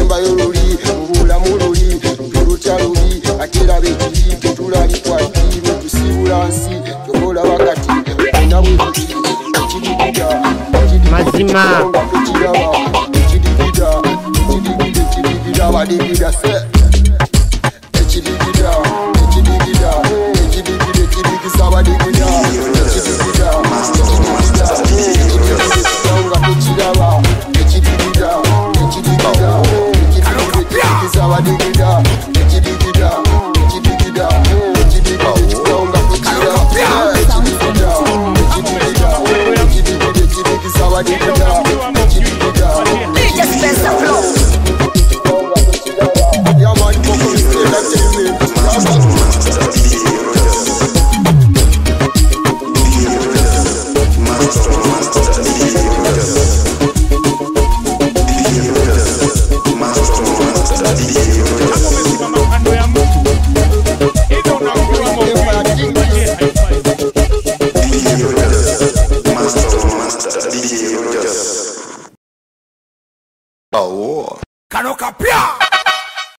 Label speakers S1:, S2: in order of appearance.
S1: Semba yoruli, mubula mululi, turutya luli, atera bekiri, tetulali kwati, mutusibula nsi, kyokola wakati, ena bwebuli, ekirigida,
S2: mazima,
S1: ekirigida, badigida se, ekirigida, ekirigisa badigida, ekirigida, nga tekiraba, ekirigida, badigida, ekirigida, nga
S3: Kanoka pia